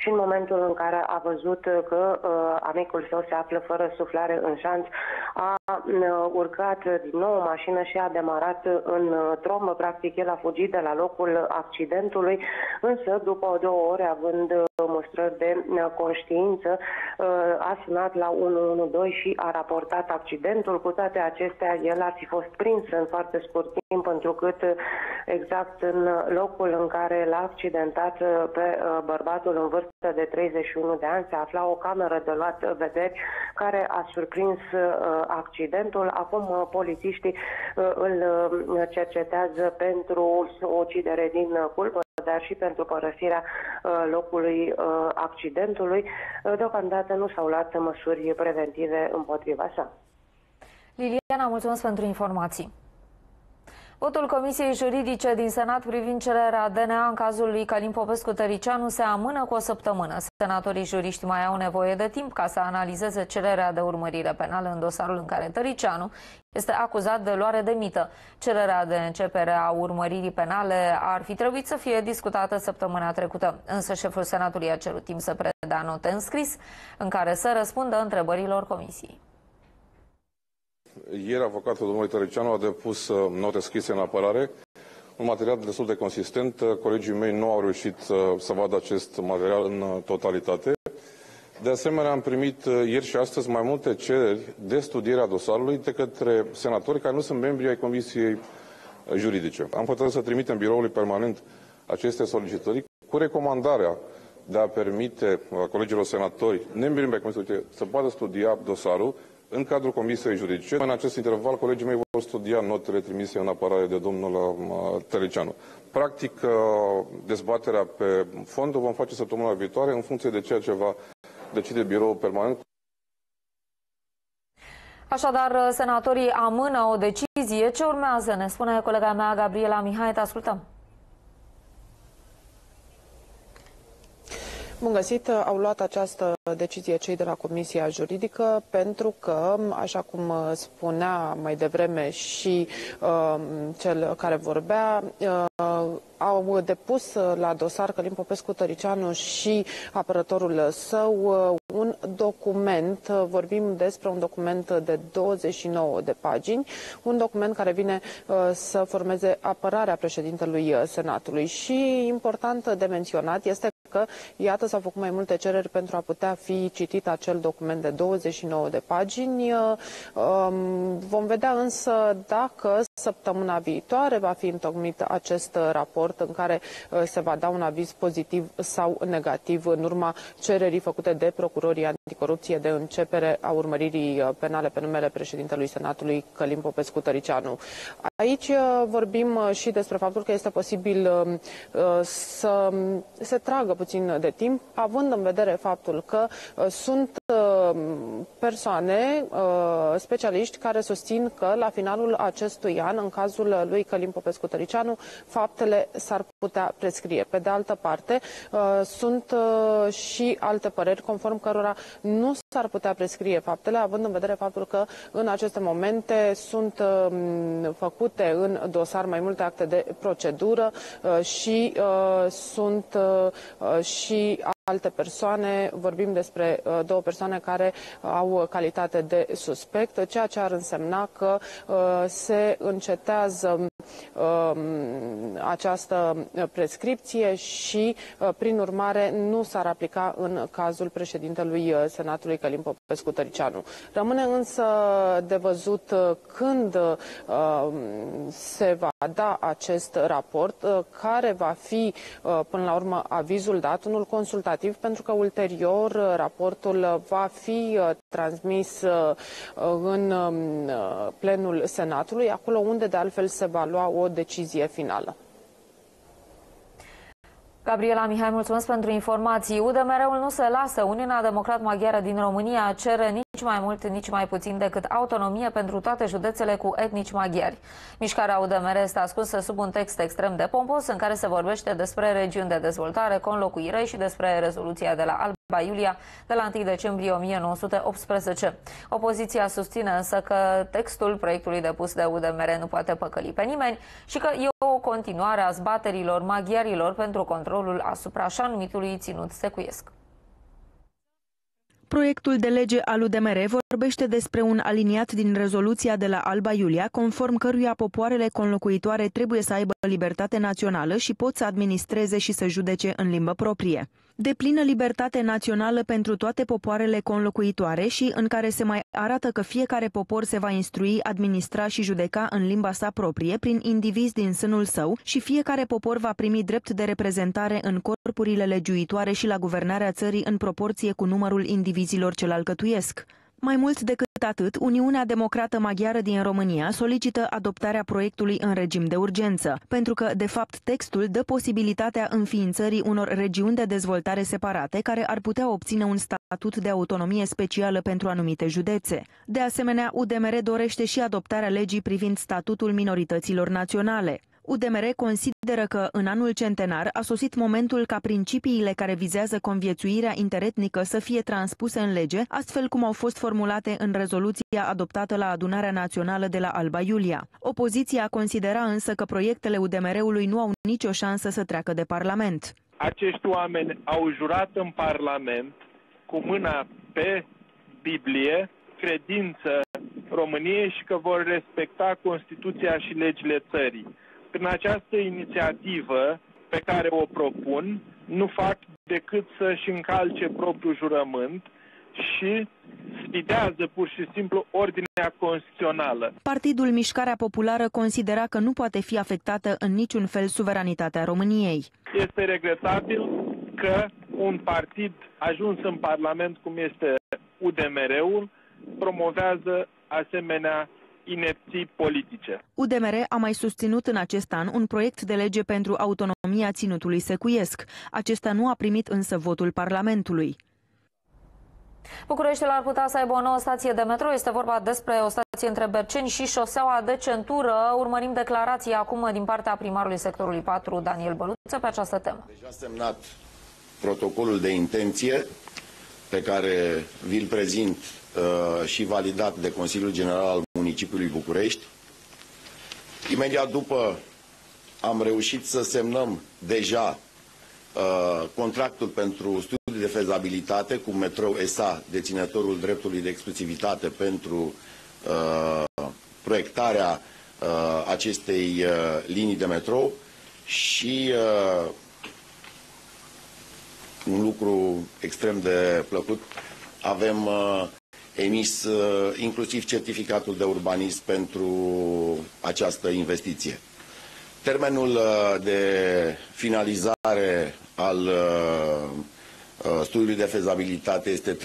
și în momentul în care a văzut că amicul său se află fără suflare în șanț, a urcat din nou în mașină și a demarat în trombă. Practic, el a fugit de la locul accidentului, însă după 2 ore, având mostrări de conștiință, a sunat la 112 și a raportat accidentul. Cu toate acestea, el ar fi fost prins în foarte scurt timp, întrucât exact în locul în care l-a accidentat pe bărbatul în vârstă de 31 de ani se afla o cameră de luat vederi care a surprins accidentul. Acum polițiștii îl cercetează pentru o ucidere din culpă, dar și pentru părăsirea locului accidentului. Deocamdată nu s-au luat măsuri preventive împotriva sa. Liliana, mulțumesc pentru informații. Votul Comisiei Juridice din Senat privind cererea DNA în cazul lui Călin Popescu-Tăricianu se amână cu o săptămână. Senatorii juriști mai au nevoie de timp ca să analizeze cererea de urmărire penală în dosarul în care Tăricianu este acuzat de luare de mită. Cererea de începere a urmăririi penale ar fi trebuit să fie discutată săptămâna trecută, însă șeful Senatului a cerut timp să predea note în scris în care să răspundă întrebărilor Comisiei. Ieri, avocatul domnului Tăricianu a depus note scrise în apărare, un material destul de consistent. Colegii mei nu au reușit să vadă acest material în totalitate. De asemenea, am primit ieri și astăzi mai multe cereri de studiere a dosarului de către senatori care nu sunt membri ai Comisiei Juridice. Am hotărât să trimitem biroului permanent aceste solicitări cu recomandarea de a permite colegilor senatori nemembri ai Comisiei Juridice să poată studia dosarul în cadrul Comisiei Juridice. În acest interval, colegii mei vor studia notele trimise în apărare de domnul Tăricianu. Practic, dezbaterea pe fond o vom face săptămâna viitoare în funcție de ceea ce va decide biroul permanent. Așadar, senatorii amână o decizie. Ce urmează? Ne spune colega mea, Gabriela Mihai. Te ascultăm. Bun găsit, au luat această decizie cei de la Comisia Juridică pentru că, așa cum spunea mai devreme și cel care vorbea, au depus la dosar Călin Popescu-Tăricianu și apărătorul său un document, vorbim despre un document de 29 de pagini, un document care vine să formeze apărarea președintelui Senatului. Și important de menționat este că, iată, s-au făcut mai multe cereri pentru a putea fi citit acel document de 29 de pagini. Vom vedea însă dacă săptămâna viitoare va fi întocmit acest raport în care se va da un aviz pozitiv sau negativ în urma cererii făcute de procurorii anticorupție de începere a urmăririi penale pe numele președintelui Senatului Călin Popescu-Tăricianu. Aici vorbim și despre faptul că este posibil să se tragă puțin de timp, având în vedere faptul că sunt persoane, specialiști, care susțin că la finalul acestui an, în cazul lui Călin Popescu-Tăricianu, faptele s-ar putea prescrie. Pe de altă parte, sunt și alte păreri conform cărora nu s-ar putea prescrie faptele, având în vedere faptul că în aceste momente sunt făcute în dosar mai multe acte de procedură și sunt și alte persoane, vorbim despre 2 persoane care au calitate de suspect, ceea ce ar însemna că se încetează această prescripție și, prin urmare, nu s-ar aplica în cazul președintelui Senatului Călin Popescu-Tăricianu. Rămâne însă de văzut când se va da acest raport, care va fi, până la urmă, avizul dat, unul consultativ, pentru că ulterior raportul va fi transmis în plenul Senatului, acolo unde de altfel se va lua o decizie finală. Gabriela Mihai, mulțumesc pentru informații. UDMR-ul nu se lasă. Uniunea Democrat-Maghiară din România cere nici mai mult, nici mai puțin decât autonomie pentru toate județele cu etnici maghiari. Mișcarea UDMR este ascunsă sub un text extrem de pompos în care se vorbește despre regiuni de dezvoltare, conlocuire și despre rezoluția de la Alba Iulia de la 1 decembrie 1918. Opoziția susține însă că textul proiectului depus de UDMR nu poate păcăli pe nimeni și că e o continuare a zbaterilor maghiarilor pentru controlul asupra așa numitului ținut secuiesc. Proiectul de lege al UDMR vorbește despre un aliniat din rezoluția de la Alba Iulia, conform căruia popoarele conlocuitoare trebuie să aibă libertate națională și pot să administreze și să judece în limbă proprie. Deplină libertate națională pentru toate popoarele conlocuitoare și în care se mai arată că fiecare popor se va instrui, administra și judeca în limba sa proprie prin indivizi din sânul său și fiecare popor va primi drept de reprezentare în corpurile legiuitoare și la guvernarea țării în proporție cu numărul indivizilor ce-l alcătuiesc. Mai mult decât atât, Uniunea Democrată Maghiară din România solicită adoptarea proiectului în regim de urgență, pentru că, de fapt, textul dă posibilitatea înființării unor regiuni de dezvoltare separate care ar putea obține un statut de autonomie specială pentru anumite județe. De asemenea, UDMR dorește și adoptarea legii privind statutul minorităților naționale. UDMR consideră că în anul centenar a sosit momentul ca principiile care vizează conviețuirea interetnică să fie transpuse în lege, astfel cum au fost formulate în rezoluția adoptată la Adunarea Națională de la Alba Iulia. Opoziția considera însă că proiectele UDMR-ului nu au nicio șansă să treacă de Parlament. Acești oameni au jurat în Parlament cu mâna pe Biblie credință României și că vor respecta Constituția și legile țării. Prin această inițiativă pe care o propun, nu fac decât să-și încalce propriul jurământ și sfidează pur și simplu ordinea constituțională. Partidul Mișcarea Populară considera că nu poate fi afectată în niciun fel suveranitatea României. Este regretabil că un partid ajuns în Parlament, cum este UDMR-ul, promovează asemenea inepții politice. UDMR a mai susținut în acest an un proiect de lege pentru autonomia ținutului secuiesc. Acesta nu a primit însă votul Parlamentului. Bucureștiul ar putea să aibă o nouă stație de metro. Este vorba despre o stație între Berceni și șoseaua de centură. Urmărim declarații acum din partea primarului sectorului 4, Daniel Băluță, pe această temă. Deja semnat protocolul de intenție pe care vi-l prezint și validat de Consiliul General al Municipiului București. Imediat după am reușit să semnăm deja contractul pentru studii de fezabilitate cu Metrou SA, deținătorul dreptului de exclusivitate pentru proiectarea acestei linii de metrou și un lucru extrem de plăcut, avem emis inclusiv certificatul de urbanism pentru această investiție. Termenul de finalizare al studiului de fezabilitate este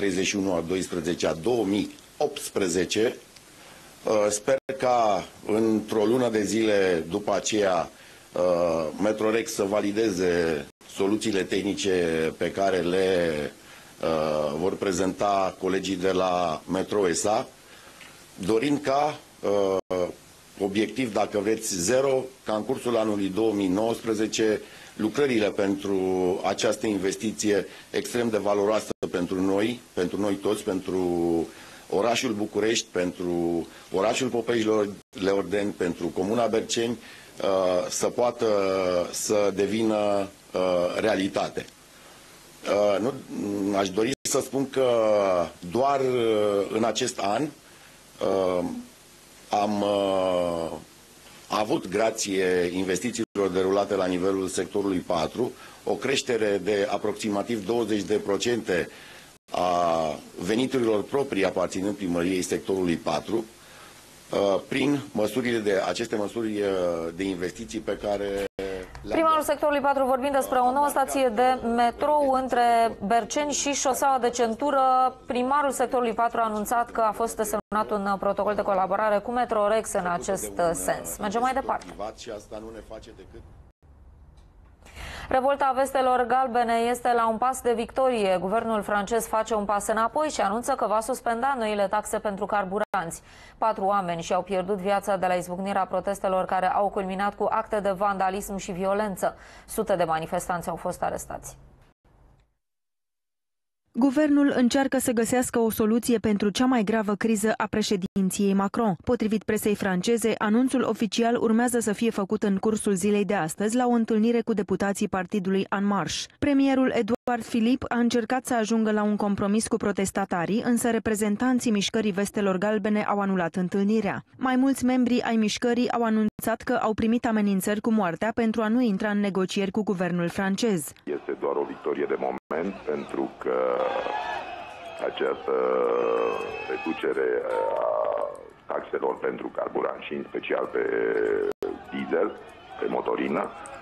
31/12/2018. Sper ca într-o lună de zile după aceea Metrorex să valideze soluțiile tehnice pe care le vor prezenta colegii de la Metrou SA, dorind ca obiectiv, dacă vreți, zero, ca în cursul anului 2019 lucrările pentru această investiție extrem de valoroasă pentru noi toți, pentru orașul București, pentru orașul Popești-Leordeni, pentru Comuna Berceni, să poată să devină realitate. Aș dori să spun că doar în acest an am avut, grație investițiilor derulate la nivelul sectorului 4, o creștere de aproximativ 20% a veniturilor proprii aparținând primăriei sectorului 4, prin aceste măsuri de investiții pe care Primarul sectorului 4 vorbind despre o nouă stație de metrou între Berceni și șoseaua de centură. Primarul sectorului 4 a anunțat că a fost semnat un protocol de colaborare cu Metrorex în acest sens. Mergem mai departe. Revolta vestelor galbene este la un pas de victorie. Guvernul francez face un pas înapoi și anunță că va suspenda noile taxe pentru carburanți. 4 oameni și-au pierdut viața de la izbucnirea protestelor care au culminat cu acte de vandalism și violență. Sute de manifestanți au fost arestați. Guvernul încearcă să găsească o soluție pentru cea mai gravă criză a președinției Macron. Potrivit presei franceze, anunțul oficial urmează să fie făcut în cursul zilei de astăzi la o întâlnire cu deputații partidului En Marche. Premierul Edouard Philippe a încercat să ajungă la un compromis cu protestatarii, însă reprezentanții mișcării vestelor galbene au anulat întâlnirea. Mai mulți membri ai mișcării au anunțat că au primit amenințări cu moartea pentru a nu intra în negocieri cu guvernul francez. Este doar o victorie de moment, pentru că această reducere a taxelor pentru carburant și în special pe diesel, pe motorină,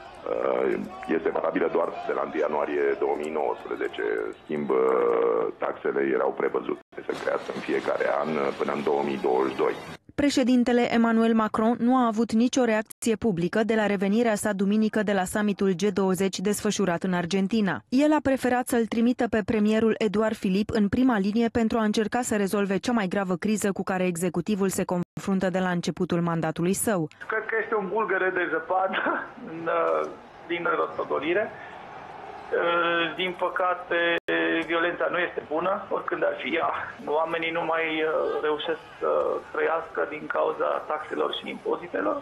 este valabilă doar de la 1 ianuarie 2019. În schimb, taxele erau prevăzute să crească în fiecare an până în 2022. Președintele Emmanuel Macron nu a avut nicio reacție publică de la revenirea sa duminică de la summitul G20 desfășurat în Argentina. El a preferat să-l trimită pe premierul Edouard Philippe în prima linie pentru a încerca să rezolve cea mai gravă criză cu care executivul se confruntă de la începutul mandatului său. Cred că este un bulgăre de zăpadă din răstătorire. Din păcate, violența nu este bună, oricând ar fi ea. Oamenii nu mai reușesc să trăiască din cauza taxelor și impozitelor.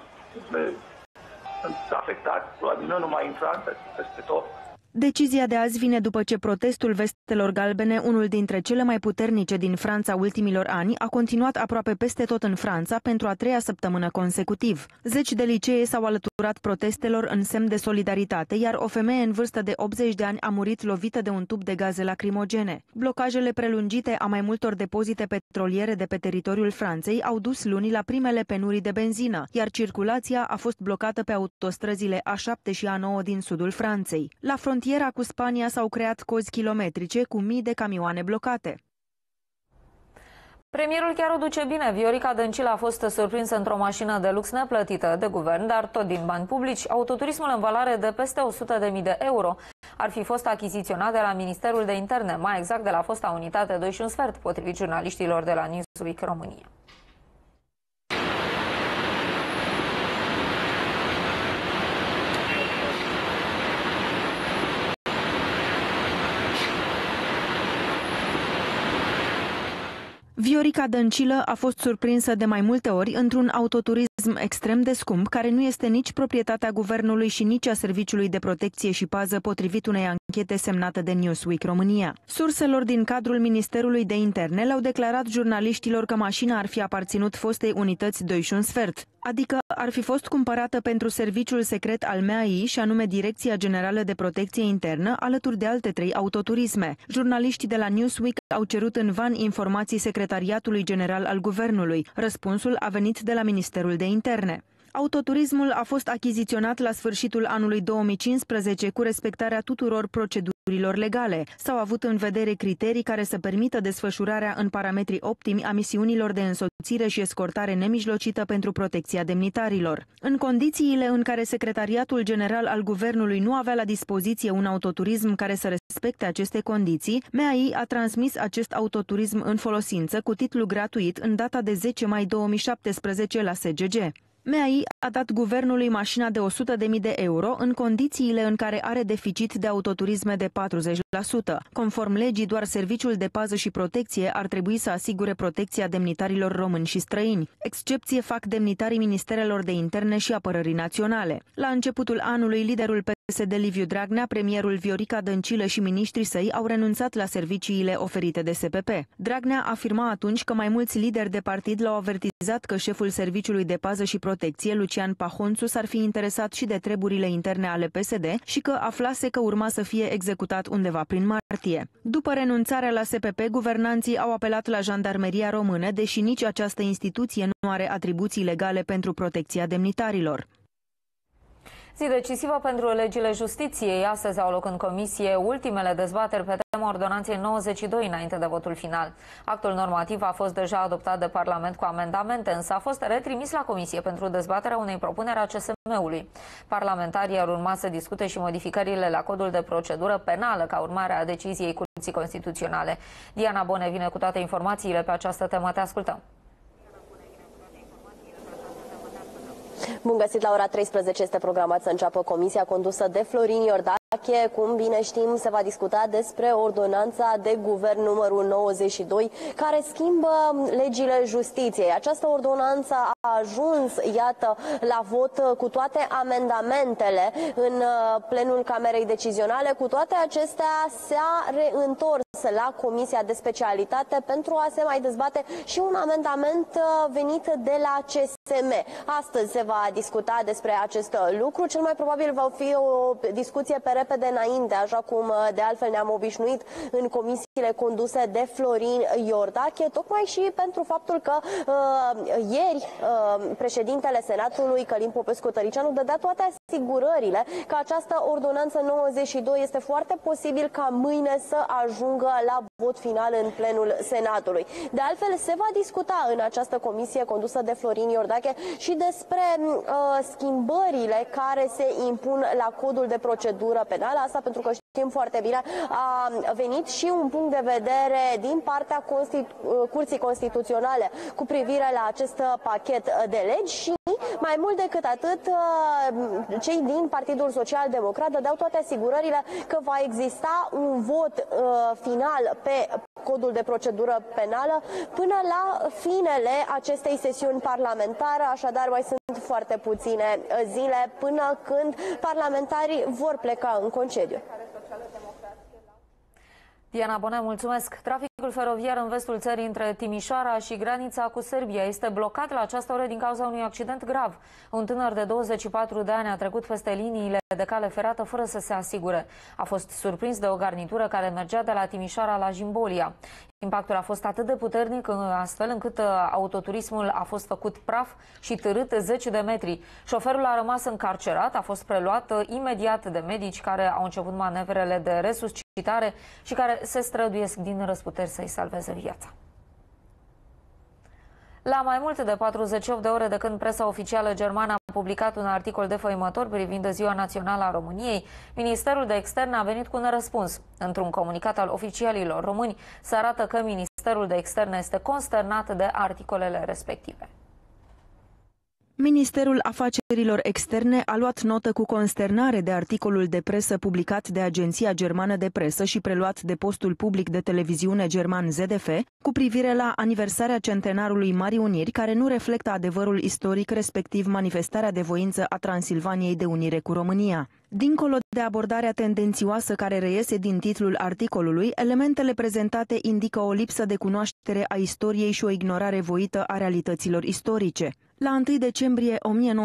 Sunt afectați, probabil nu numai în Franța, ci peste tot. Decizia de azi vine după ce protestul vestelor galbene, unul dintre cele mai puternice din Franța ultimilor ani, a continuat aproape peste tot în Franța pentru a treia săptămână consecutiv. Zeci de licee s-au alăturat protestelor în semn de solidaritate, iar o femeie în vârstă de 80 de ani a murit lovită de un tub de gaze lacrimogene. Blocajele prelungite a mai multor depozite petroliere de pe teritoriul Franței au dus luni la primele penurii de benzină, iar circulația a fost blocată pe autostrăzile A7 și A9 din sudul Franței. La frontiera cu Spania s-au creat cozi kilometrice cu mii de camioane blocate. Premierul chiar o duce bine. Viorica Dăncilă a fost surprinsă într-o mașină de lux neplătită de guvern, dar tot din bani publici. Autoturismul în valoare de peste 100.000 de euro ar fi fost achiziționat de la Ministerul de Interne, mai exact de la fosta unitate 2 și un sfert, potrivit jurnaliștilor de la Newsweek România. Viorica Dăncilă a fost surprinsă de mai multe ori într-un autoturism extrem de scump, care nu este nici proprietatea guvernului și nici a Serviciului de Protecție și Pază, potrivit unei anchete semnată de Newsweek România. Surselor din cadrul Ministerului de Interne le-au declarat jurnaliștilor că mașina ar fi aparținut fostei unități 2 și un sfert, adică ar fi fost cumpărată pentru serviciul secret al MAI, și anume Direcția Generală de Protecție Internă, alături de alte 3 autoturisme. Jurnaliștii de la Newsweek au cerut în van informații Secretariatului General al Guvernului. Răspunsul a venit de la Ministerul de Interne. Autoturismul a fost achiziționat la sfârșitul anului 2015 cu respectarea tuturor procedurilor legale. S-au avut în vedere criterii care să permită desfășurarea în parametri optimi a misiunilor de însoțire și escortare nemijlocită pentru protecția demnitarilor. În condițiile în care Secretariatul General al Guvernului nu avea la dispoziție un autoturism care să respecte aceste condiții, MAI a transmis acest autoturism în folosință cu titlu gratuit în data de 10 mai 2017 la SGG. MAI a dat guvernului mașina de 100.000 de euro în condițiile în care are deficit de autoturisme de 40%. Conform legii, doar Serviciul de Pază și Protecție ar trebui să asigure protecția demnitarilor români și străini. Excepție fac demnitarii Ministerelor de Interne și Apărării Naționale. La începutul anului, liderul PSD Liviu Dragnea, premierul Viorica Dăncilă și miniștrii săi au renunțat la serviciile oferite de SPP. Dragnea afirma atunci că mai mulți lideri de partid l-au avertizat că șeful Serviciului de Pază și Protecție, Lucian Pahonțu, s-ar fi interesat și de treburile interne ale PSD și că aflase că urma să fie executat undeva prin martie. După renunțarea la SPP, guvernanții au apelat la Jandarmeria Română, deși nici această instituție nu are atribuții legale pentru protecția demnitarilor. Zi decisivă pentru legile justiției. Astăzi au loc în comisie ultimele dezbateri pe tema ordonanței 92 înainte de votul final. Actul normativ a fost deja adoptat de Parlament cu amendamente, însă a fost retrimis la comisie pentru dezbaterea unei propuneri a CSM-ului. Parlamentarii ar urma să discute și modificările la codul de procedură penală ca urmare a deciziei Curții Constituționale. Diana Bone vine cu toate informațiile pe această temă. Te ascultăm. Bun găsit, la ora 13 este programat să înceapă comisia condusă de Florin Iordan. Iordache, cum bine știm, se va discuta despre ordonanța de guvern numărul 92, care schimbă legile justiției. Această ordonanță a ajuns, iată, la vot cu toate amendamentele în plenul Camerei Decizionale. Cu toate acestea s-a reîntors la Comisia de Specialitate pentru a se mai dezbate și un amendament venit de la CSM. Astăzi se va discuta despre acest lucru. Cel mai probabil va fi o discuție pe repede înainte, așa cum de altfel ne-am obișnuit în comisiile conduse de Florin Iordache, tocmai și pentru faptul că ieri președintele Senatului, Călin Popescu-Tăricianu, dădea toate asigurările că această ordonanță 92 este foarte posibil ca mâine să ajungă la vot final în plenul Senatului. De altfel, se va discuta în această comisie condusă de Florin Iordache și despre schimbările care se impun la codul de procedură penală. Asta pentru că știm foarte bine, a venit și un punct de vedere din partea Curții Constituționale cu privire la acest pachet de legi și mai mult decât atât, cei din Partidul Social Democrat dădeau toate asigurările că va exista un vot final pe codul de procedură penală până la finele acestei sesiuni parlamentare, așadar mai sunt foarte puține zile până când parlamentarii vor pleca în concediu. Diana Bonea, mulțumesc. Traficul feroviar în vestul țării între Timișoara și granița cu Serbia este blocat la această oră din cauza unui accident grav. Un tânăr de 24 de ani a trecut peste liniile de cale ferată fără să se asigure. A fost surprins de o garnitură care mergea de la Timișoara la Jimbolia. Impactul a fost atât de puternic astfel încât autoturismul a fost făcut praf și târât 10 de metri. Șoferul a rămas încarcerat, a fost preluat imediat de medici care au început manevrele de resuscitare și care se străduiesc din răsputeri să-i salveze viața. La mai mult de 48 de ore de când presa oficială germană a publicat un articol defăimător privind Ziua Națională a României, Ministerul de Externe a venit cu un răspuns. Într-un comunicat al oficialilor români se arată că Ministerul de Externe este consternat de articolele respective. Ministerul Afacerilor Externe a luat notă cu consternare de articolul de presă publicat de Agenția Germană de Presă și preluat de postul public de televiziune german ZDF cu privire la aniversarea centenarului Marii Uniri, care nu reflectă adevărul istoric, respectiv manifestarea de voință a Transilvaniei de unire cu România. Dincolo de abordarea tendențioasă care reiese din titlul articolului, elementele prezentate indică o lipsă de cunoaștere a istoriei și o ignorare voită a realităților istorice. La 1 decembrie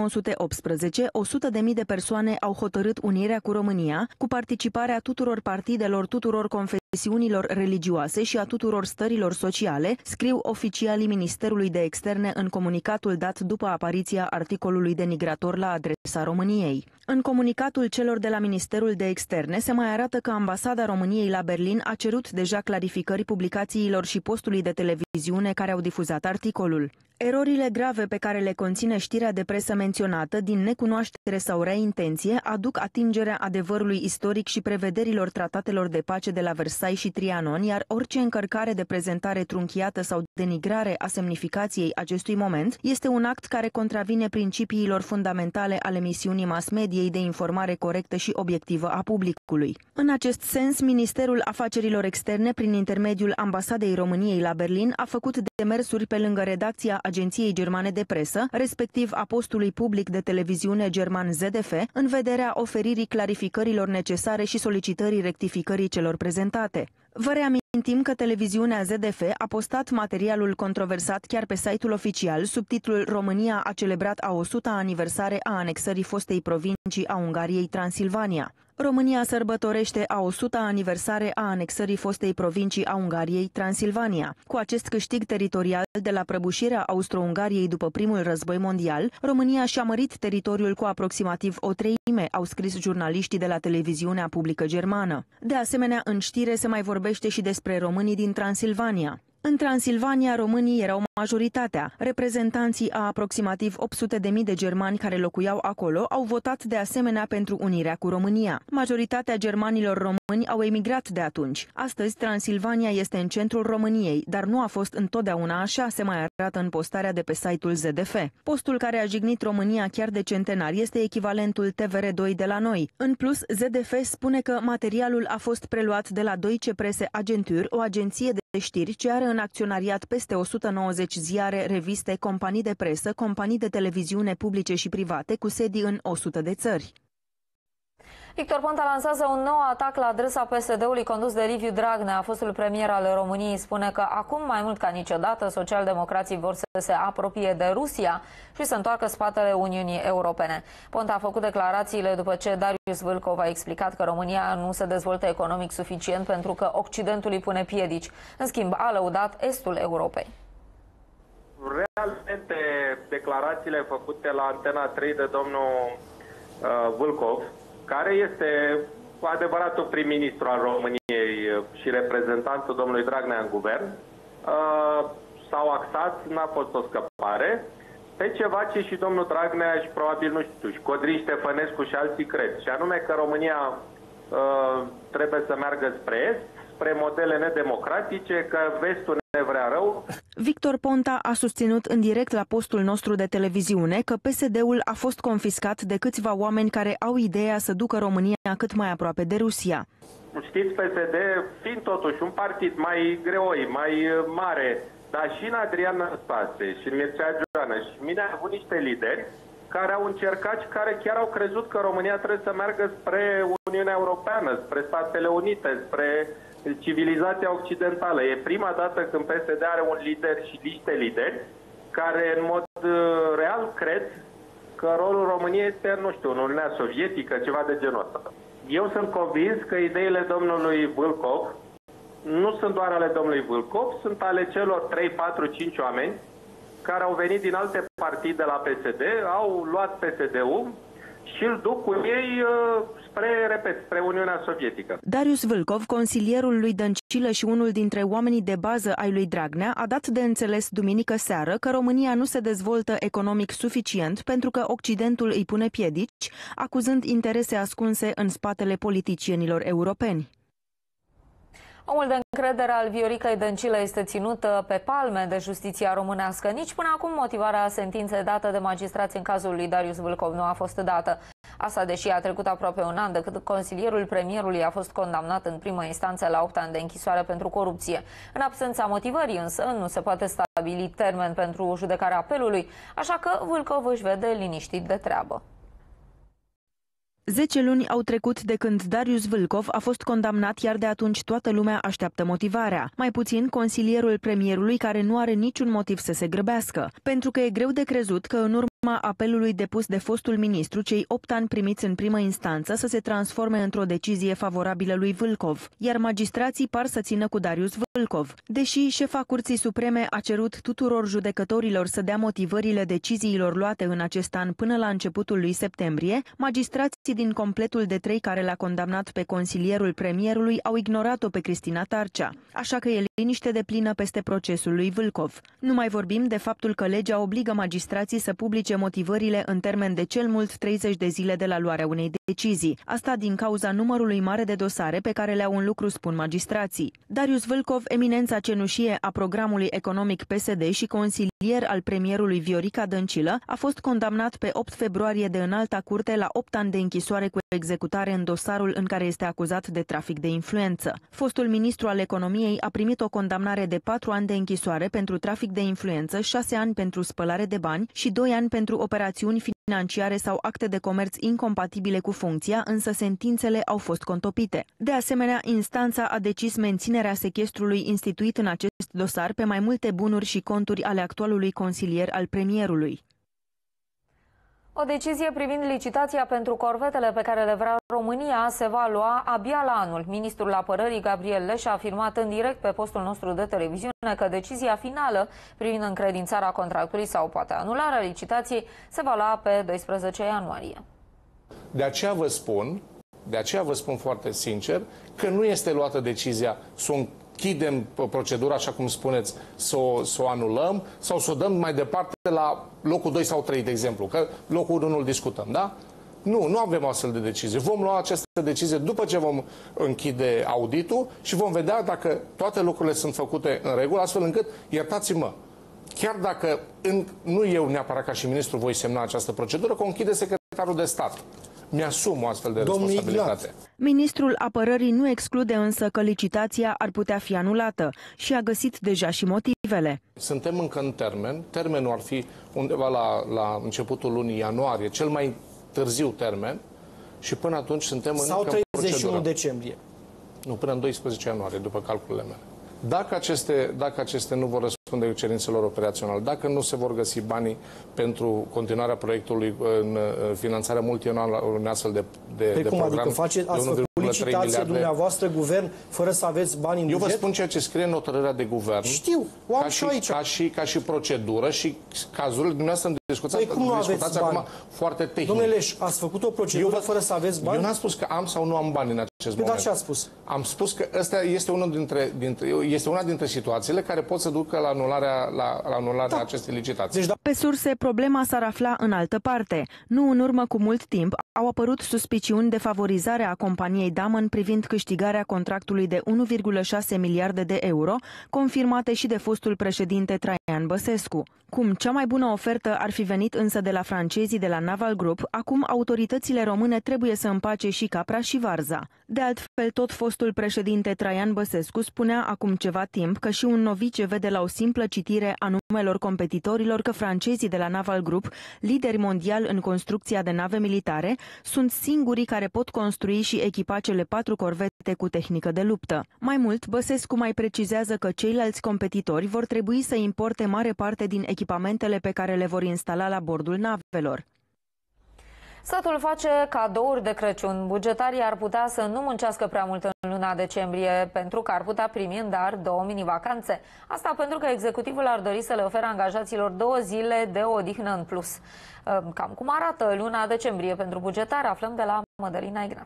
1918, 100.000 de persoane au hotărât unirea cu România, cu participarea tuturor partidelor, tuturor confesiunilor religioase și a tuturor stărilor sociale, scriu oficialii Ministerului de Externe în comunicatul dat după apariția articolului denigrator la adresa României. În comunicatul celor de la Ministerul de Externe se mai arată că Ambasada României la Berlin a cerut deja clarificări publicațiilor și postului de televiziune care au difuzat articolul. Erorile grave pe care le conține știrea de presă menționată, din necunoaștere sau rea intenție, aduc atingerea adevărului istoric și prevederilor tratatelor de pace de la Versailles și Trianon, iar orice încărcare de prezentare trunchiată sau denigrare a semnificației acestui moment este un act care contravine principiilor fundamentale ale misiunii mass-mediei de informare corectă și obiectivă a publicului. În acest sens, Ministerul Afacerilor Externe, prin intermediul Ambasadei României la Berlin, a făcut demersuri pe lângă redacția Agenției Germane de Presă, respectiv a postului public de televiziune german ZDF, în vederea oferirii clarificărilor necesare și solicitării rectificării celor prezentate. Vă reamintim că televiziunea ZDF a postat materialul controversat chiar pe site-ul oficial sub titlul România a celebrat a 100-a aniversare a anexării fostei provincii a Ungariei Transilvania. România sărbătorește a 100-a aniversare a anexării fostei provincii a Ungariei Transilvania. Cu acest câștig teritorial de la prăbușirea Austro-Ungariei după primul război mondial, România și-a mărit teritoriul cu aproximativ o treime, au scris jurnaliștii de la televiziunea publică germană. De asemenea, în știre se mai vorbește și despre românii din Transilvania. În Transilvania, românii erau majoritatea. Reprezentanții a aproximativ 800.000 de germani care locuiau acolo au votat de asemenea pentru unirea cu România. Majoritatea germanilor români au emigrat de atunci. Astăzi, Transilvania este în centrul României, dar nu a fost întotdeauna așa, se mai arată în postarea de pe site-ul ZDF. Postul care a jignit România chiar de centenari este echivalentul TVR2 de la noi. În plus, ZDF spune că materialul a fost preluat de la Deutsche Presse Agentur, o agenție de știri ce are în acționariat peste 190 ziare, reviste, companii de presă, companii de televiziune publice și private cu sedii în 100 de țări. Victor Ponta lansează un nou atac la adresa PSD-ului condus de Liviu Dragnea. Fostul premier al României spune că acum mai mult ca niciodată socialdemocrații vor să se apropie de Rusia și să întoarcă spatele Uniunii Europene. Ponta a făcut declarațiile după ce Darius Vâlcov a explicat că România nu se dezvoltă economic suficient pentru că Occidentul îi pune piedici. În schimb, a lăudat estul Europei. Realmente, declarațiile făcute la Antena 3 de domnul Vâlcov, care este adevăratul prim-ministru al României și reprezentantul domnului Dragnea în guvern, s-au axat, n-a fost o scăpare, pe ceva ce și domnul Dragnea și probabil, nu știu, și Codrin Ștefănescu și alții cred, și anume că România trebuie să meargă spre est, spre modele nedemocratice, că vestul ne vrea rău. Victor Ponta a susținut în direct la postul nostru de televiziune că PSD-ul a fost confiscat de câțiva oameni care au ideea să ducă România cât mai aproape de Rusia. Știți, PSD, fiind totuși un partid mai greoi, mai mare, dar și în Adrian Năstase și în Mircea Joană și mine a avut niște lideri care au încercat și care chiar au crezut că România trebuie să meargă spre Uniunea Europeană, spre Statele Unite, spre civilizația occidentală. E prima dată când PSD are un lider și niște lideri care în mod real cred că rolul României este, nu știu, în Uniunea Sovietică, ceva de genul ăsta. Eu sunt convins că ideile domnului Vâlcov nu sunt doar ale domnului Vâlcov, sunt ale celor 3, 4, 5 oameni care au venit din alte partide la PSD, au luat PSD-ul și îl duc cu ei spre Uniunea Sovietică. Darius Vâlcov, consilierul lui Dăncilă și unul dintre oamenii de bază ai lui Dragnea, a dat de înțeles duminică seară că România nu se dezvoltă economic suficient pentru că Occidentul îi pune piedici, acuzând interese ascunse în spatele politicienilor europeni. Omul de încredere al Vioricăi Dăncilă este ținut pe palme de justiția românească. Nici până acum motivarea sentinței dată de magistrați în cazul lui Darius Vâlcov nu a fost dată. Asta deși a trecut aproape un an de când consilierul premierului a fost condamnat în primă instanță la 8 ani de închisoare pentru corupție. În absența motivării însă nu se poate stabili termen pentru judecarea apelului, așa că Vâlcov își vede liniștit de treabă. 10 luni au trecut de când Darius Vâlcov a fost condamnat, iar de atunci toată lumea așteaptă motivarea. Mai puțin consilierul premierului, care nu are niciun motiv să se grăbească. Pentru că e greu de crezut că în urma apelului depus de fostul ministru, cei 8 ani primiți în primă instanță să se transforme într-o decizie favorabilă lui Vâlcov, iar magistrații par să țină cu Darius Vâlcov. Deși șefa Curții Supreme a cerut tuturor judecătorilor să dea motivările deciziilor luate în acest an până la începutul lui septembrie, magistrații din completul de 3 care l-a condamnat pe consilierul premierului au ignorat-o pe Cristina Tarcea, așa că e liniște deplină peste procesul lui Vâlcov. Nu mai vorbim de faptul că legea obligă magistrații să publice motivările în termen de cel mult 30 de zile de la luarea unei decizii. Asta din cauza numărului mare de dosare pe care le-au în lucru, spun magistrații. Darius Vâlcov, eminența cenușie a programului economic PSD și consilier al premierului Viorica Dăncilă, a fost condamnat pe 8 februarie de Înalta Curte la 8 ani de închisoare cu executare în dosarul în care este acuzat de trafic de influență. Fostul ministru al economiei a primit o condamnare de 4 ani de închisoare pentru trafic de influență, 6 ani pentru spălare de bani și 2 ani pentru operațiuni financiare sau acte de comerț incompatibile cu funcția, însă sentințele au fost contopite. De asemenea, instanța a decis menținerea sechestrului instituit în acest dosar pe mai multe bunuri și conturi ale actualului consilier al premierului. O decizie privind licitația pentru corvetele pe care le vrea România se va lua abia la anul. Ministrul Apărării Gabriel Leș a afirmat în direct pe postul nostru de televiziune că decizia finală privind încredințarea contractului sau poate anularea licitației se va lua pe 12 ianuarie. De aceea vă spun foarte sincer că nu este luată decizia, sunt închidem procedura, așa cum spuneți, să o anulăm sau să o dăm mai departe la locul 2 sau 3, de exemplu, că locul 1 nu-l discutăm, da? Nu avem o astfel de decizie. Vom lua această decizie după ce vom închide auditul și vom vedea dacă toate lucrurile sunt făcute în regulă, astfel încât, iertați-mă, chiar dacă nu eu neapărat ca și ministru voi semna această procedură, că o închide secretarul de stat. Mi-asum o astfel de responsabilitate. Ministrul Apărării nu exclude însă că licitația ar putea fi anulată și a găsit deja și motivele. Suntem încă în termen. Termenul ar fi undeva la începutul lunii ianuarie, cel mai târziu termen, și până atunci suntem în sau 31 decembrie. Nu, până în 12 ianuarie, după calculele mele. Dacă aceste nu vor răspunde cerințelor operaționale, dacă nu se vor găsi banii pentru continuarea proiectului în finanțarea multianuală a unui astfel de program, adică ați făcut licitație dumneavoastră, guvern, fără să aveți bani în buget? Eu vă spun ceea ce scrie în hotărârea de guvern. Știu, o am și aici. Ca și procedură și cazurile dumneavoastră discutați acum foarte tehnic. Domnule Leș, ați făcut o procedură fără să aveți bani? Eu n-am spus că am sau nu am bani în acest moment. Dar ce ați spus? Am spus că ăsta este una dintre situațiile care pot să ducă la anularea acestei licitații. Pe surse, problema s-ar afla în altă parte. Nu în urmă cu mult timp au apărut suspiciuni de favorizare a companiei Daman privind câștigarea contractului de 1,6 miliarde de euro, confirmate și de fostul președinte Traian Băsescu. Cum cea mai bună ofertă ar fi venit însă de la francezii de la Naval Group, acum autoritățile române trebuie să împace și capra și varza. De altfel, tot fostul președinte Traian Băsescu spunea acum ceva timp că și un novice vede la o simplă citire a numelor competitorilor că francezii de la Naval Group, lideri mondial în construcția de nave militare, sunt singurii care pot construi și echipa cele 4 corvete cu tehnică de luptă. Mai mult, Băsescu mai precizează că ceilalți competitori vor trebui să importe mare parte din echipamentele pe care le vor instala la bordul navelor. Statul face cadouri de Crăciun. Bugetarii ar putea să nu muncească prea mult în luna decembrie, pentru că ar putea primi în dar 2 mini-vacanțe. Asta pentru că executivul ar dori să le ofere angajaților 2 zile de odihnă în plus. Cam cum arată luna decembrie pentru bugetari, aflăm de la Mădălina Ignat.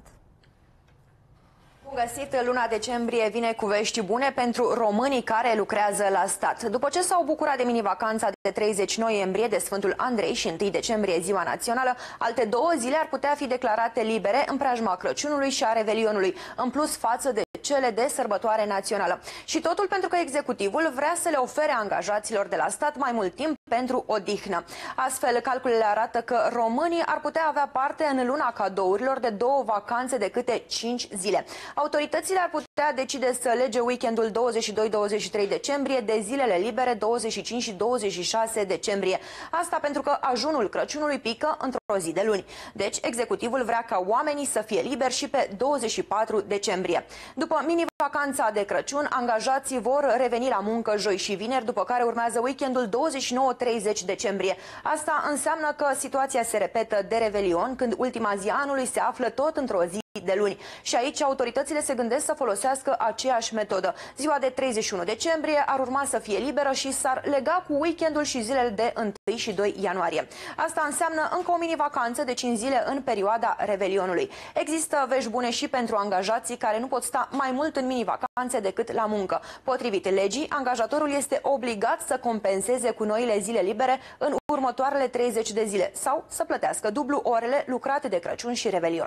Bun găsit, luna decembrie vine cu vești bune pentru românii care lucrează la stat. După ce s-au bucurat de mini-vacanța de 30 noiembrie, de Sfântul Andrei și 1 decembrie, ziua națională, alte 2 zile ar putea fi declarate libere în preajma Crăciunului și a Revelionului, în plus față de cele de sărbătoare națională. Și totul pentru că executivul vrea să le ofere angajaților de la stat mai mult timp pentru odihnă. Astfel, calculele arată că românii ar putea avea parte în luna cadourilor de 2 vacanțe de câte 5 zile. Autoritățile ar putea decide să lege weekendul 22-23 decembrie de zilele libere 25 și 26 decembrie. Asta pentru că ajunul Crăciunului pică într-o zi de luni. Deci, executivul vrea ca oamenii să fie liberi și pe 24 decembrie. După mini-vacanța de Crăciun, angajații vor reveni la muncă joi și vineri, după care urmează weekendul 29-30 decembrie. Asta înseamnă că situația se repetă de Revelion, când ultima zi a anului se află tot într-o zi de luni. Și aici autoritățile se gândesc să folosească aceeași metodă. Ziua de 31 decembrie ar urma să fie liberă și s-ar lega cu weekendul și zilele de 1 și 2 ianuarie. Asta înseamnă încă o mini-vacanță de 5 zile în perioada Revelionului. Există vești bune și pentru angajații care nu pot sta mai mult în mini-vacanțe decât la muncă. Potrivit legii, angajatorul este obligat să compenseze cu noile zile libere în următoarele 30 de zile sau să plătească dublu orele lucrate de Crăciun și Revelion.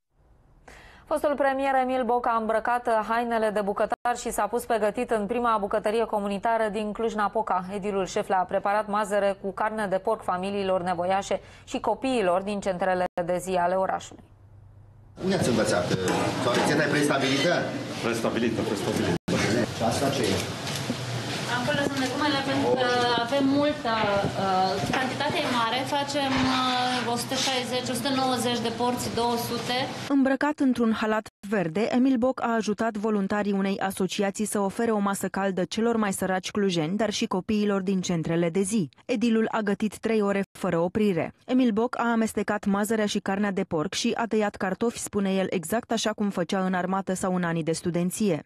Fostul premier Emil Boc a îmbrăcat hainele de bucătar și s-a pus pe gătit în prima bucătărie comunitară din Cluj-Napoca. Edilul șef le-a preparat mazăre cu carne de porc familiilor nevoiașe și copiilor din centrele de zi ale orașului. Unde ați învățat? Sau rețeta e prestabilită? Prestabilită. Și asta ce e? Acolo sunt legumele pentru că avem multă cantitate mare, facem 160, 190 de porții, 200. Îmbrăcat într-un halat verde, Emil Boc a ajutat voluntarii unei asociații să ofere o masă caldă celor mai săraci clujeni, dar și copiilor din centrele de zi. Edilul a gătit 3 ore fără oprire. Emil Boc a amestecat mazărea și carnea de porc și a tăiat cartofi, spune el, exact așa cum făcea în armată sau în anii de studenție.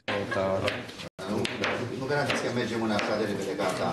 Nu garantiți că mergem în așa de repede, gata.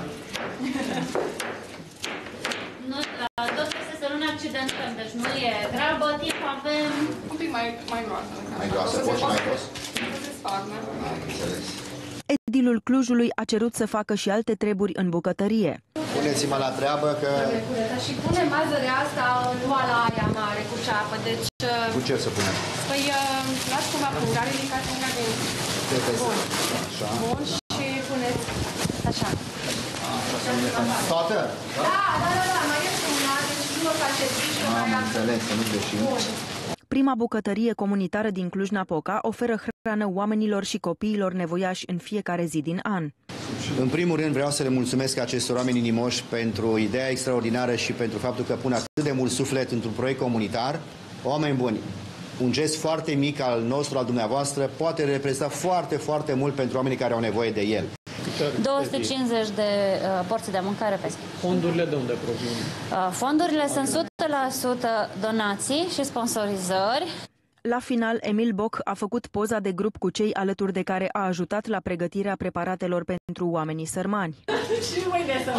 Nu, tot este să nu ne accidentăm, deci nu e grabă, timp avem... Un pic mai groasă. Mai groasă, poți și mai gros? Să se spargă. Înțeles. edilul Clujului a cerut să facă și alte treburi în bucătărie. Puneți-mă la treabă că... Și punem mazărea asta în oala aia mare cu ceapă, deci... Cu ce să punem? Păi, luați cumva pungare, ridicați pungare de... Bun. Așa. Bun, și puneți așa. Toată? Da, mai este una, deci nu mă faceți mici, am înțeles, să nu greșim. Prima bucătărie comunitară din Cluj-Napoca oferă hrană oamenilor și copiilor nevoiași în fiecare zi din an. În primul rând vreau să le mulțumesc acestor oameni inimoși pentru ideea extraordinară și pentru faptul că pun atât de mult suflet într-un proiect comunitar. Oameni buni, un gest foarte mic al nostru, al dumneavoastră, poate reprezenta foarte, foarte mult pentru oamenii care au nevoie de el. 250 de porții de mâncare pe zi. Fondurile de unde provin? Fondurile sunt 100% donații și sponsorizări. La final, Emil Boc a făcut poza de grup cu cei alături de care a ajutat la pregătirea preparatelor pentru oamenii sărmani. Și uite să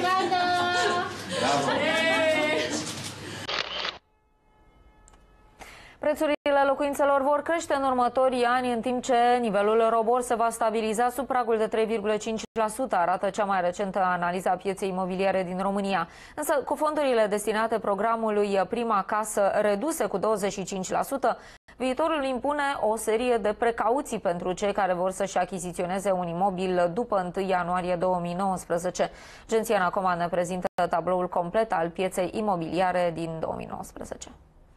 Prețurile locuințelor vor crește în următorii ani, în timp ce nivelul ROBOR se va stabiliza sub pragul de 3,5%, arată cea mai recentă analiză a pieței imobiliare din România. Însă, cu fondurile destinate programului Prima Casă reduse cu 25%, viitorul impune o serie de precauții pentru cei care vor să-și achiziționeze un imobil după 1 ianuarie 2019. Agenția Nacoma ne prezintă tabloul complet al pieței imobiliare din 2019.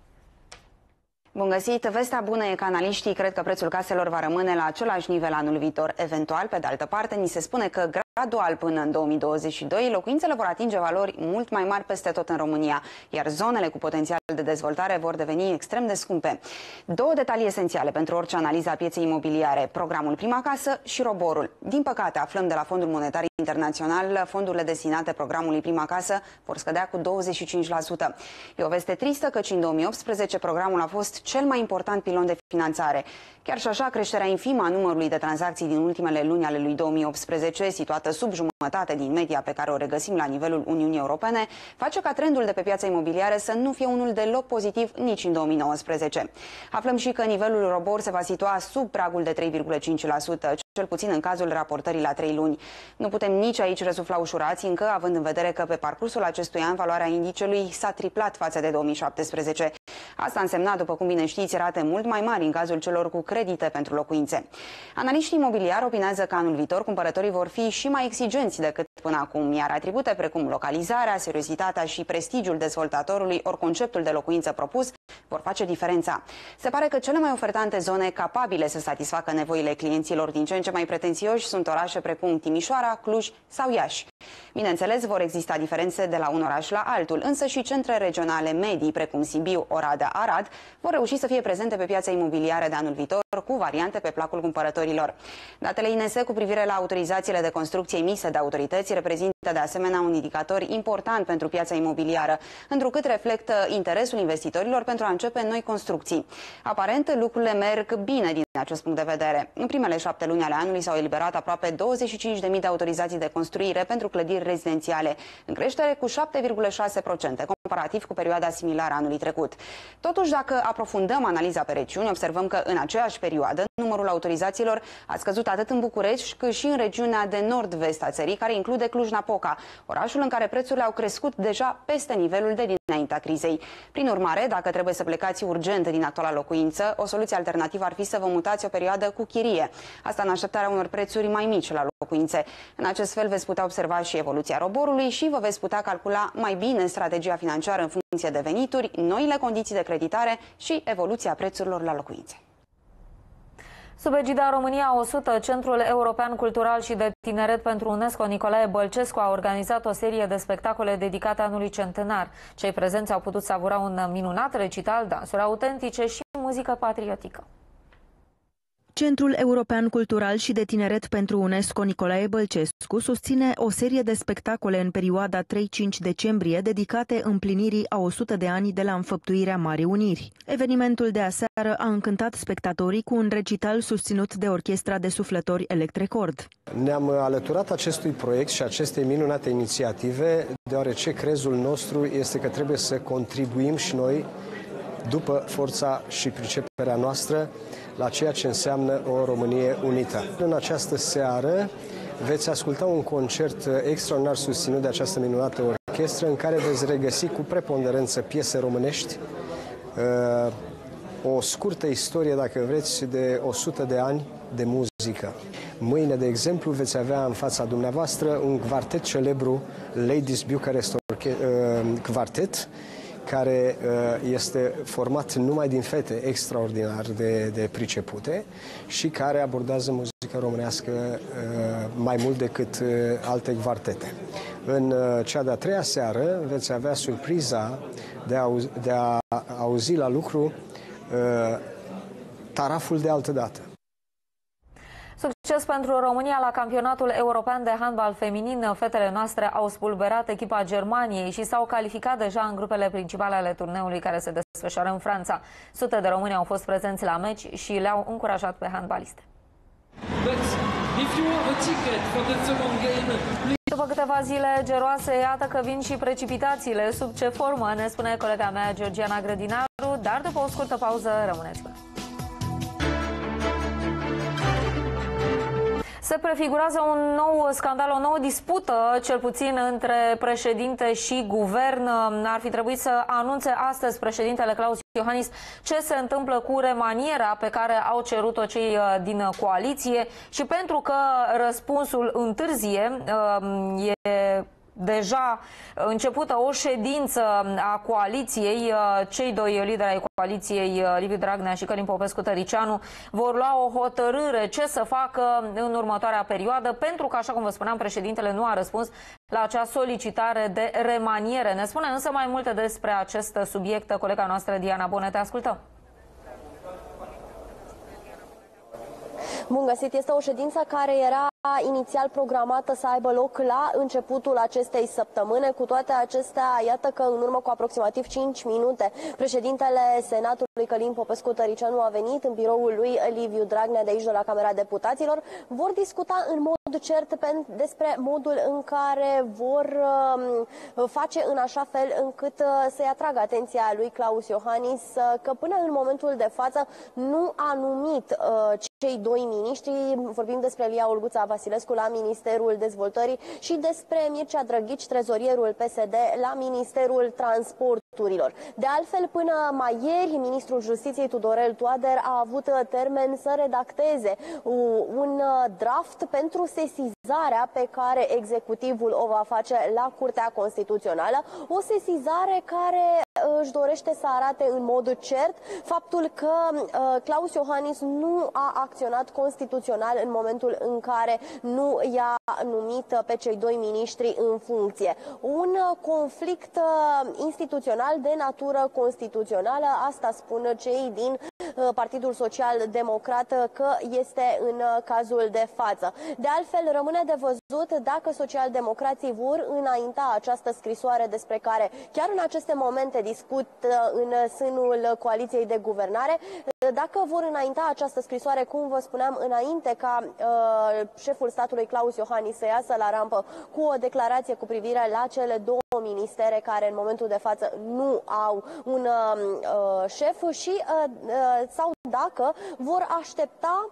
Bun găsit! Vestea bună e că analiștii cred că prețul caselor va rămâne la același nivel anul viitor. Eventual, pe de altă parte, ni se spune că gradual până în 2022 locuințele vor atinge valori mult mai mari peste tot în România, iar zonele cu potențial de dezvoltare vor deveni extrem de scumpe. Două detalii esențiale pentru orice analiză a pieței imobiliare: programul Prima Casă și roborul. Din păcate, aflăm de la Fondul Monetar Internațional, fondurile destinate programului Prima Casă vor scădea cu 25%. E o veste tristă, căci în 2018 programul a fost cel mai important pilon de finanțare. Chiar și așa, creșterea infimă a numărului de tranzacții din ultimele luni ale lui 2018, situată sub jumătate din media pe care o regăsim la nivelul Uniunii Europene, face ca trendul de pe piața imobiliară să nu fie unul deloc pozitiv nici în 2019. Aflăm și că nivelul ROBOR se va situa sub pragul de 3,5%, cel puțin în cazul raportării la 3 luni. Nu putem nici aici răsufla ușurați încă, având în vedere că pe parcursul acestui an valoarea indicelui s-a triplat față de 2017. Asta însemna, după cum bine știți, rate mult mai mari în cazul celor cu credite pentru locuințe. Analiștii imobiliari opinează că anul viitor cumpărătorii vor fi și mai exigenți decât până acum, iar atribute precum localizarea, seriozitatea și prestigiul dezvoltatorului ori conceptul de locuință propus vor face diferența. Se pare că cele mai ofertante zone capabile să satisfacă nevoile clienților din ce în ce mai pretențioși sunt orașe precum Timișoara, Cluj sau Iași. Bineînțeles, vor exista diferențe de la un oraș la altul, însă și centre regionale medii precum Sibiu, Oradea, Arad vor reuși să fie prezente pe piața imobiliară de anul viitor cu variante pe placul cumpărătorilor. Datele INS cu privire la autorizațiile de construcție emise de autorități reprezintă de asemenea un indicator important pentru piața imobiliară, întrucât reflectă interesul investitorilor pentru a începe noi construcții. Aparent, lucrurile merg bine din acest punct de vedere. În primele 7 luni ale anului s-au eliberat aproape 25.000 de autorizații de construire pentru clădiri rezidențiale, în creștere cu 7,6%, comparativ cu perioada similară anului trecut. Totuși, dacă aprofundăm analiza pe regiuni, observăm că în aceeași perioadă numărul autorizațiilor a scăzut atât în București cât și în regiunea de nord-vest a țării, care include Cluj-Napoca, orașul în care prețurile au crescut deja peste nivelul de dinaintea crizei. Prin urmare, dacă trebuie să plecați urgent din actuala locuință, o soluție alternativă ar fi să vă mutați o perioadă cu chirie. Asta în așteptarea unor prețuri mai mici la locuințe. În acest fel veți putea observa și evoluția roborului și vă veți putea calcula mai bine strategia financiară în funcție de venituri, noile condiții de creditare și evoluția prețurilor la locuințe. Sub egida România 100, Centrul European Cultural și de Tineret pentru UNESCO Nicolae Bălcescu a organizat o serie de spectacole dedicate anului centenar. Cei prezenți au putut savura un minunat recital, dansuri autentice și muzică patriotică. Centrul European Cultural și de Tineret pentru UNESCO Nicolae Bălcescu susține o serie de spectacole în perioada 3-5 decembrie dedicate împlinirii a 100 de ani de la înfăptuirea Marii Uniri. Evenimentul de aseară a încântat spectatorii cu un recital susținut de Orchestra de Suflători Electrecord. Ne-am alăturat acestui proiect și acestei minunate inițiative deoarece crezul nostru este că trebuie să contribuim și noi, după forța și priceperea noastră, la ceea ce înseamnă o Românie unită. În această seară veți asculta un concert extraordinar susținut de această minunată orchestră, în care veți regăsi cu preponderență piese românești, o scurtă istorie, dacă vreți, de 100 de ani de muzică. Mâine, de exemplu, veți avea în fața dumneavoastră un quartet celebru, Ladies Bucharest Quartet, care este format numai din fete extraordinar de pricepute și care abordează muzica românească mai mult decât alte quartete. În cea de-a treia seară veți avea surpriza de a auzi la lucru taraful de altădată. Succes pentru România la campionatul european de handbal feminin. Fetele noastre au spulberat echipa Germaniei și s-au calificat deja în grupele principale ale turneului care se desfășoară în Franța. Sute de români au fost prezenți la meci și le-au încurajat pe handbaliste. După câteva zile geroase, iată că vin și precipitațiile. Sub ce formă, ne spune colega mea Georgiana Grădinaru, dar după o scurtă pauză rămâneți cu noi. Se prefigurează un nou scandal, o nouă dispută, cel puțin între președinte și guvern. Ar fi trebuit să anunțe astăzi președintele Claus Iohannis ce se întâmplă cu remanierea pe care au cerut-o cei din coaliție și pentru că răspunsul întârzie, e deja începută o ședință a coaliției. Cei doi lideri ai coaliției, Liviu Dragnea și Călin Popescu-Tăricianu, vor lua o hotărâre ce să facă în următoarea perioadă, pentru că, așa cum vă spuneam, președintele nu a răspuns la acea solicitare de remaniere. Ne spune însă mai multe despre acest subiect colega noastră Diana Bone. Te ascultăm. Bun găsit, este o ședință care era inițial programată să aibă loc la începutul acestei săptămâni. Cu toate acestea, iată că în urmă cu aproximativ 5 minute, președintele Senatului Călin Popescu-Tăricianu a venit în biroul lui Liviu Dragnea de aici, de la Camera Deputaților. Vor discuta în mod cert despre modul în care vor face în așa fel încât să-i atragă atenția lui Claus Iohannis că până în momentul de față nu a numit cei doi miniștri. Vorbim despre Lia Olguța Vasilescu la Ministerul Dezvoltării și despre Mircea Drăghici, trezorierul PSD, la Ministerul Transporturilor. De altfel, până mai ieri, ministrul Justiției Tudorel Toader a avut termen să redacteze un draft pentru sesizarea pe care executivul o va face la Curtea Constituțională, o sesizare care își dorește să arate în mod cert faptul că Claus Iohannis nu a acționat constituțional în momentul în care nu i-a numit pe cei doi miniștri în funcție. Un conflict instituțional de natură constituțională, asta spun cei din Partidul Social Democrat că este în cazul de față. De altfel, rămâne de văzut dacă socialdemocrații vor înainta această scrisoare despre care chiar în aceste momente discut în sânul coaliției de guvernare, dacă vor înainta această scrisoare, cum vă spuneam înainte, ca șeful statului Claus Iohannis să iasă la rampă cu o declarație cu privire la cele două ministere care în momentul de față nu au un șef și sau dacă vor aștepta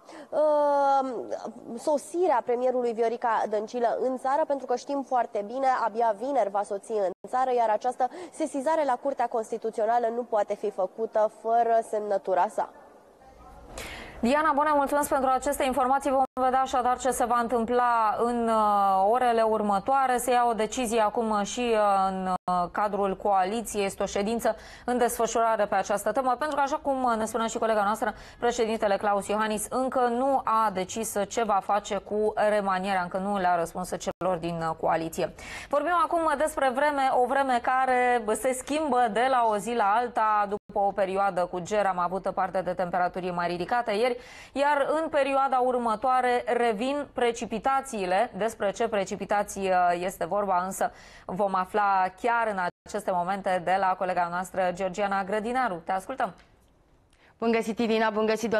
sosirea premierului Viorica Dăncilă în țară, pentru că știm foarte bine, abia vineri va sosi în țară, iar această sesizare la Curtea Constituțională nu poate fi făcută fără semnătura sa. Diana Bone, mulțumesc pentru aceste informații. Vom vedea așadar ce se va întâmpla în orele următoare. Se ia o decizie acum și în cadrul coaliției. Este o ședință în desfășurare pe această temă, pentru că, așa cum ne spunea și colega noastră, președintele Claus Iohannis încă nu a decis ce va face cu remanierea, încă nu le-a răspuns celor din coaliție. Vorbim acum despre vreme, o vreme care se schimbă de la o zi la alta. După o perioadă cu ger am avut parte de temperaturi mai ridicate ieri, iar în perioada următoare revin precipitațiile. Despre ce precipitații este vorba însă vom afla chiar în aceste momente de la colega noastră Georgiana Grădinaru. Te ascultăm! Bun găsit, Irina, bun găsit, doamnelor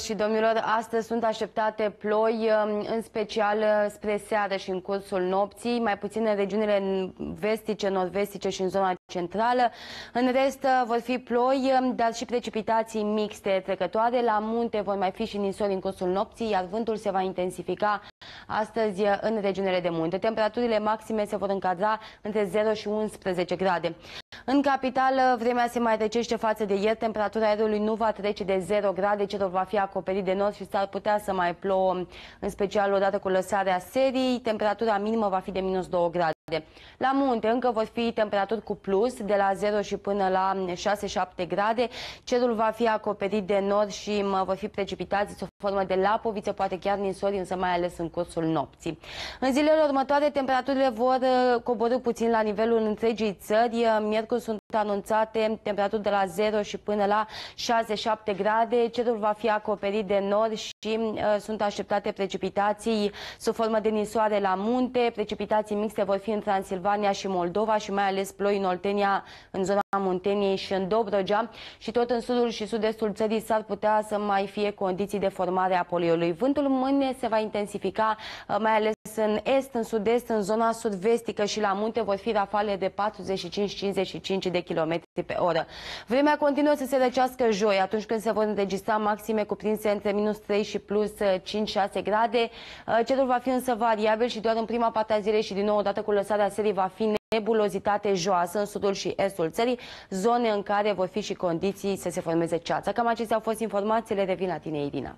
și domnilor, astăzi sunt așteptate ploi, în special spre seară și în cursul nopții, mai puțin în regiunile vestice, nord-vestice și în zona centrală. În rest vor fi ploi, dar și precipitații mixte trecătoare. La munte vor mai fi și ninsori în cursul nopții, iar vântul se va intensifica astăzi în regiunile de munte. Temperaturile maxime se vor încadra între 0 și 11 grade. În capitală, vremea se mai recește față de ieri, temperatura aerului nu va trece de 0 grade, cerul va fi acoperit de nord și s-ar putea să mai plouă, în special odată cu lăsarea serii. Temperatura minimă va fi de minus 2 grade. La munte încă vor fi temperaturi cu plus, de la 0 și până la 6-7 grade. Cerul va fi acoperit de nord și vor fi precipitații sub formă de lapoviță, poate chiar ninsori, însă mai ales în cursul nopții. În zilele următoare, temperaturile vor coborî puțin la nivelul întregii țări. Miercuri sunt anunțate temperaturi de la 0 și până la 6-7 grade. Cerul va fi acoperit de nord și sunt așteptate precipitații sub formă de ninsoare la munte. Precipitații mixte vor fi în Transilvania și Moldova și mai ales ploi în Oltenia, în zona Munteniei și în Dobrogea, și tot în sudul și sud-estul țării s-ar putea să mai fie condiții de formare a poliului. Vântul mâine se va intensifica, mai ales în est, în sud-est, în zona sud-vestică și la munte vor fi rafale de 45-55 de km pe oră. Vremea continuă să se răcească joi, atunci când se vor înregistra maxime cuprinse între minus 3 și plus 5-6 grade. Cerul va fi însă variabil și doar în prima parte a zilei și din nou odată cu lăsarea serii va fi nebulozitate joasă în sudul și estul țării, zone în care vor fi și condiții să se formeze ceață. Cam acestea au fost informațiile, revin la tine, Irina.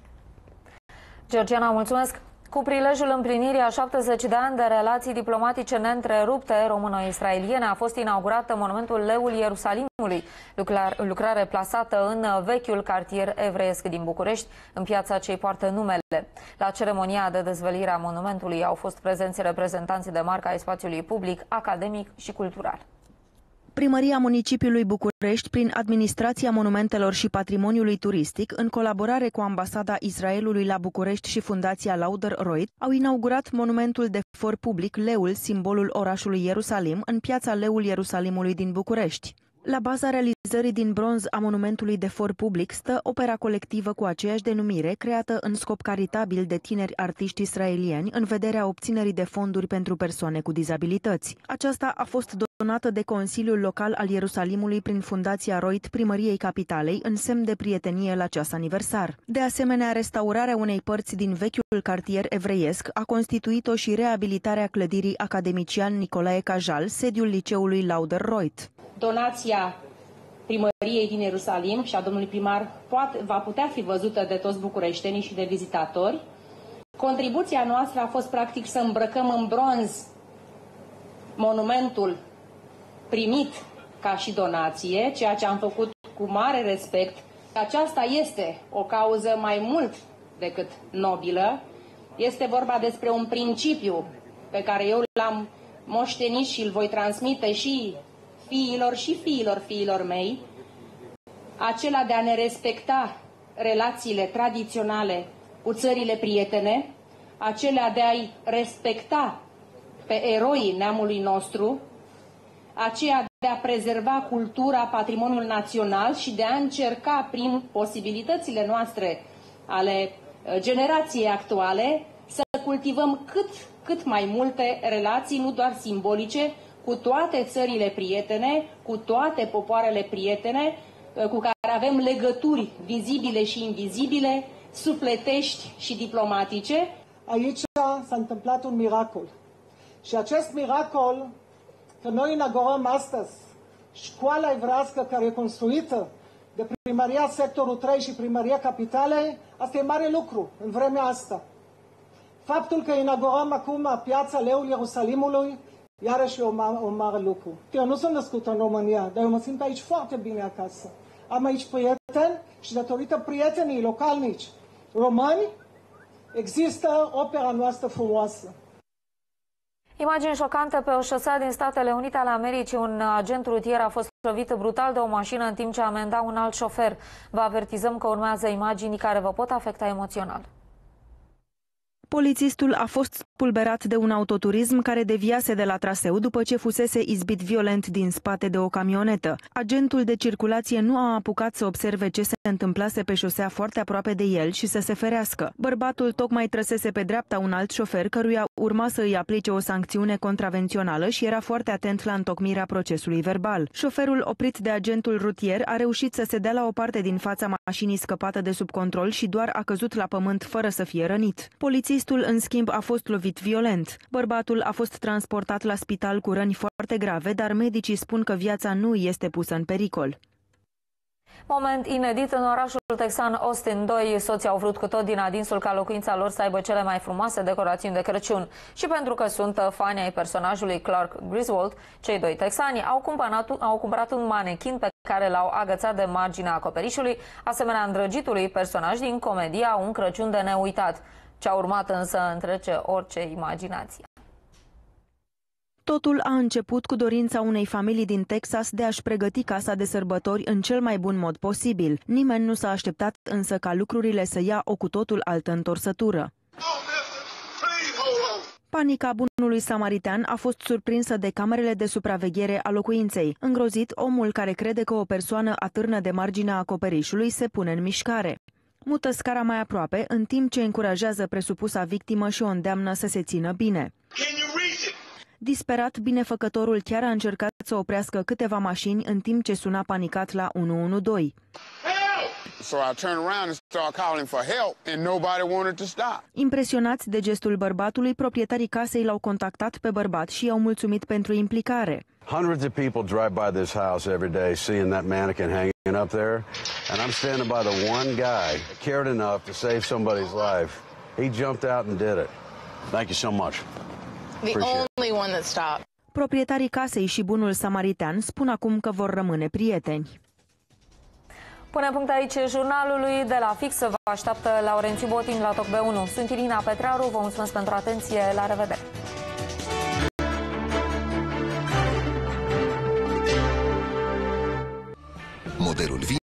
Georgiana, mulțumesc! Cu prilejul împlinirii a 70 de ani de relații diplomatice neîntrerupte româno-israeliene a fost inaugurată monumentul Leul Ierusalimului, lucrare plasată în vechiul cartier evreiesc din București, în piața ce-i poartă numele. La ceremonia de dezvăluire a monumentului au fost prezenți reprezentanții de marcă ai spațiului public, academic și cultural. Primăria Municipiului București, prin Administrația Monumentelor și Patrimoniului Turistic, în colaborare cu Ambasada Israelului la București și Fundația Lauder-Royd, au inaugurat monumentul de for public Leul, simbolul orașului Ierusalim, în piața Leul Ierusalimului din București. La baza realizării din bronz a monumentului de for public stă opera colectivă cu aceeași denumire, creată în scop caritabil de tineri artiști israelieni în vederea obținerii de fonduri pentru persoane cu dizabilități. Aceasta a fost donată de Consiliul Local al Ierusalimului prin Fundația Royd Primăriei Capitalei în semn de prietenie la ceas aniversar. De asemenea, restaurarea unei părți din vechiul cartier evreiesc a constituit-o și reabilitarea clădirii Academician Nicolae Cajal, sediul liceului Lauder-Royd. Donația primăriei din Ierusalim și a domnului primar va putea fi văzută de toți bucureștenii și de vizitatori. Contribuția noastră a fost practic să îmbrăcăm în bronz monumentul primit ca și donație, ceea ce am făcut cu mare respect. Aceasta este o cauză mai mult decât nobilă. Este vorba despre un principiu pe care eu l-am moștenit și îl voi transmite și fiilor și fiilor mei, acela de a ne respecta relațiile tradiționale cu țările prietene, acelea de a-i respecta pe eroii neamului nostru, aceea de a prezerva cultura, patrimoniul național și de a încerca prin posibilitățile noastre ale generației actuale să cultivăm cât mai multe relații, nu doar simbolice, cu toate țările prietene, cu toate popoarele prietene, cu care avem legături vizibile și invizibile, sufletești și diplomatice. Aici s-a întâmplat un miracol. Și acest miracol, că noi inaugurăm astăzi școala evrească care e construită de Primăria Sectorul 3 și Primăria Capitalei, asta e mare lucru în vremea asta. Faptul că inaugurăm acum piața Leul Ierusalimului, iarăși e un mare lucru. Eu nu sunt născut în România, dar eu mă simt aici foarte bine acasă. Am aici prieteni și datorită prietenii localnici români există opera noastră frumoasă. Imagini șocante pe o șosea din Statele Unite ale Americii. Un agent rutier a fost lovit brutal de o mașină în timp ce amenda un alt șofer. Vă avertizăm că urmează imagini care vă pot afecta emoțional. Polițistul a fost spulberat de un autoturism care deviase de la traseu după ce fusese izbit violent din spate de o camionetă. Agentul de circulație nu a apucat să observe ce se întâmplase pe șosea foarte aproape de el și să se ferească. Bărbatul tocmai trăsese pe dreapta un alt șofer căruia urma să îi aplice o sancțiune contravențională și era foarte atent la întocmirea procesului verbal. Șoferul oprit de agentul rutier a reușit să se dea la o parte din fața mașinii scăpată de sub control și doar a căzut la pământ fără să fie rănit. Polițistul, în schimb, a fost lovit violent. Bărbatul a fost transportat la spital cu răni foarte grave, dar medicii spun că viața nu este pusă în pericol. Moment inedit în orașul texan Austin. Doi soți au vrut cu tot din adinsul ca locuința lor să aibă cele mai frumoase decorațiuni de Crăciun. Și pentru că sunt fani ai personajului Clark Griswold, cei doi texani au cumpărat un manechin pe care l-au agățat de marginea acoperișului, asemenea îndrăgitului personaj din comedia Un Crăciun de neuitat. Ce a urmat însă întrece orice imaginație. Totul a început cu dorința unei familii din Texas de a-și pregăti casa de sărbători în cel mai bun mod posibil. Nimeni nu s-a așteptat însă ca lucrurile să ia o cu totul altă întorsătură. Panica bunului samaritean a fost surprinsă de camerele de supraveghere a locuinței. Îngrozit, omul care crede că o persoană atârnă de marginea acoperișului se pune în mișcare. Mută scara mai aproape, în timp ce încurajează presupusa victimă și o îndeamnă să se țină bine. Disperat, binefăcătorul chiar a încercat să oprească câteva mașini în timp ce suna panicat la 112. Impresionați de gestul bărbatului, proprietarii casei l-au contactat pe bărbat și i-au mulțumit pentru implicare. Hundreds of people drive by this house every day seeing that mannequin hanging up there, and I'm standing by the one guy that cared enough to save somebody's life. He jumped out and did it. Thank you so much. The only one that stopped. Proprietarii casei și bunul samaritean spun acum că vor rămâne prieteni. Pune punct aici jurnalului de la Fix. Vă așteaptă Laurențiu Botin la Toc B1. Sunt Irina Petrearu, vă mulțumesc pentru atenție, la revedere! Modelul